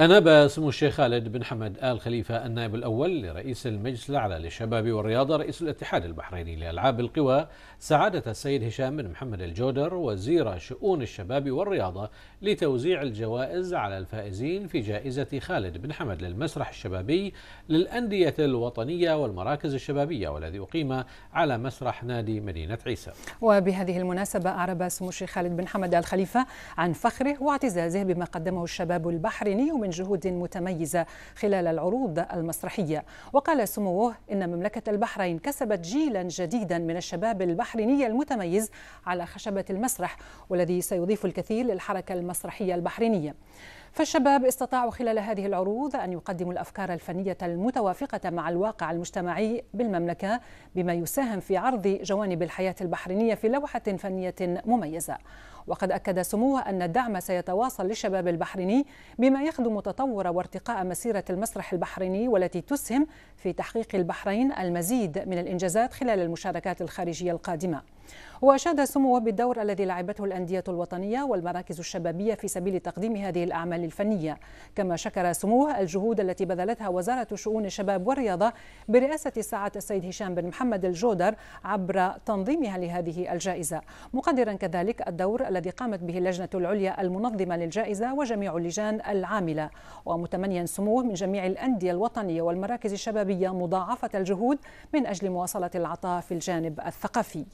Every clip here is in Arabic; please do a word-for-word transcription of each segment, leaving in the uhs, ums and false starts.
أناب سمو الشيخ خالد بن حمد آل خليفة النائب الأول لرئيس المجلس الأعلى للشباب والرياضة رئيس الاتحاد البحريني لألعاب القوى سعادة السيد هشام بن محمد الجودر وزير شؤون الشباب والرياضة لتوزيع الجوائز على الفائزين في جائزة خالد بن حمد للمسرح الشبابي للأندية الوطنية والمراكز الشبابية، والذي أقيم على مسرح نادي مدينة عيسى. وبهذه المناسبة أعرب سمو الشيخ خالد بن حمد آل خليفة عن فخره واعتزازه بما قدمه الشباب البحريني من جهود متميزة خلال العروض المسرحية. وقال سموه إن مملكة البحرين كسبت جيلا جديدا من الشباب البحريني المتميز على خشبة المسرح، والذي سيضيف الكثير للحركة المسرحية البحرينية. فالشباب استطاعوا خلال هذه العروض أن يقدموا الأفكار الفنية المتوافقة مع الواقع المجتمعي بالمملكة، بما يساهم في عرض جوانب الحياة البحرينية في لوحة فنية مميزة. وقد أكد سموه أن الدعم سيتواصل للشباب البحريني بما يخدم تطور وارتقاء مسيرة المسرح البحريني، والتي تسهم في تحقيق البحرين المزيد من الإنجازات خلال المشاركات الخارجية القادمة. وأشاد سموه بالدور الذي لعبته الأندية الوطنية والمراكز الشبابية في سبيل تقديم هذه الأعمال الفنية. كما شكر سموه الجهود التي بذلتها وزارة شؤون الشباب والرياضة برئاسة سعادة السيد هشام بن محمد الجودر عبر تنظيمها لهذه الجائزة، مقدرا كذلك الدور الذي قامت به اللجنة العليا المنظمة للجائزة وجميع اللجان العاملة، ومتمنيا سموه من جميع الأندية الوطنية والمراكز الشبابية مضاعفة الجهود من أجل مواصلة العطاء في الجانب الثقافي.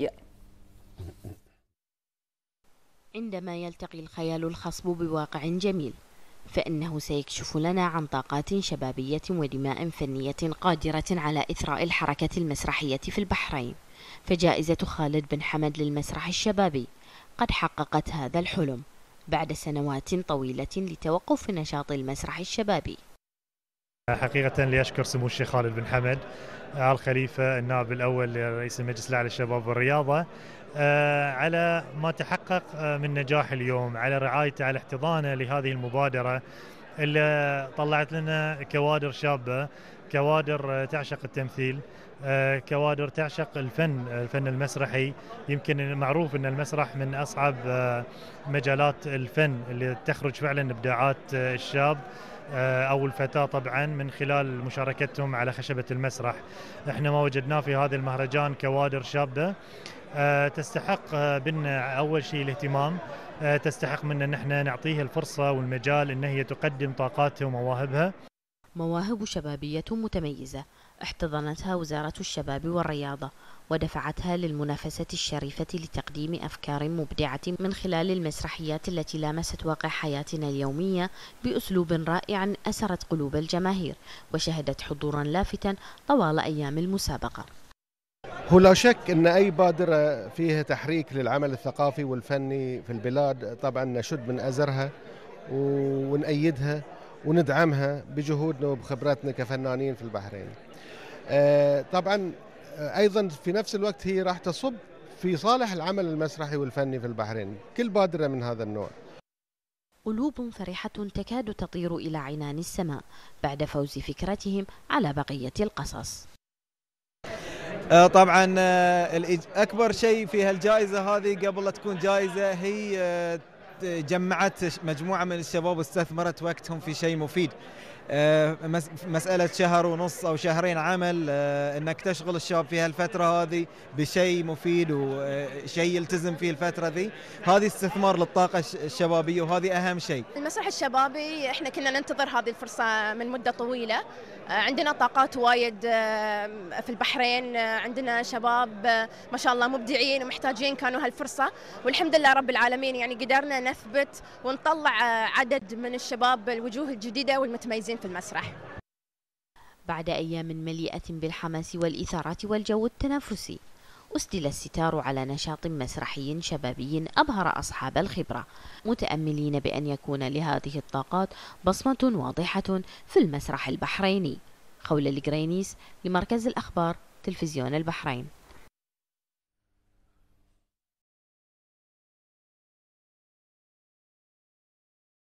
عندما يلتقي الخيال الخصب بواقع جميل، فإنه سيكشف لنا عن طاقات شبابية ودماء فنية قادرة على إثراء الحركة المسرحية في البحرين. فجائزة خالد بن حمد للمسرح الشبابي قد حققت هذا الحلم بعد سنوات طويلة لتوقف نشاط المسرح الشبابي. حقيقة لأشكر سمو الشيخ خالد بن حمد آل خليفة النائب الأول لرئيس المجلس الأعلى للشباب والرياضة على ما تحقق من نجاح اليوم، على رعايته، على احتضانه لهذه المبادرة اللي طلعت لنا كوادر شابة، كوادر تعشق التمثيل، كوادر تعشق الفن الفن المسرحي. يمكن معروف أن المسرح من أصعب مجالات الفن اللي تخرج فعلا إبداعات الشاب أو الفتاة طبعا من خلال مشاركتهم على خشبة المسرح. احنا ما وجدناه في هذا المهرجان كوادر شابة تستحق منا أول شيء الاهتمام، تستحق منا أن احنا نعطيها الفرصة والمجال أن هي تقدم طاقاتها ومواهبها. مواهب شبابية متميزة احتضنتها وزارة الشباب والرياضة ودفعتها للمنافسة الشريفة لتقديم أفكار مبدعة من خلال المسرحيات التي لامست واقع حياتنا اليومية بأسلوب رائع أسرت قلوب الجماهير وشهدت حضورا لافتا طوال أيام المسابقة. هو لا شك أن أي بادرة فيها تحريك للعمل الثقافي والفني في البلاد طبعا نشد من أزرها ونأيدها وندعمها بجهودنا وبخبرتنا كفنانين في البحرين. طبعا أيضا في نفس الوقت هي راح تصب في صالح العمل المسرحي والفني في البحرين، كل بادرة من هذا النوع. قلوب فرحة تكاد تطير إلى عنان السماء بعد فوز فكرتهم على بقية القصص. طبعا أكبر شيء في هالجائزة هذه قبل لا تكون جائزة هي جمعت مجموعة من الشباب واستثمرت وقتهم في شيء مفيد. مسألة شهر ونص أو شهرين عمل أنك تشغل الشباب في هالفترة هذه بشيء مفيد وشيء يلتزم فيه الفترة ذي، هذه استثمار للطاقة الشبابية وهذه أهم شيء. المسرح الشبابي احنا كنا ننتظر هذه الفرصة من مدة طويلة. عندنا طاقات وايد في البحرين، عندنا شباب ما شاء الله مبدعين ومحتاجين كانوا هالفرصة، والحمد لله رب العالمين يعني قدرنا نثبت ونطلع عدد من الشباب الوجوه الجديدة والمتميزين في المسرح. بعد أيام مليئة بالحماس والإثارة والجو التنافسي أسدل الستار على نشاط مسرحي شبابي أبهر أصحاب الخبرة، متأملين بأن يكون لهذه الطاقات بصمة واضحة في المسرح البحريني. خولة القرينيس لمركز الأخبار تلفزيون البحرين.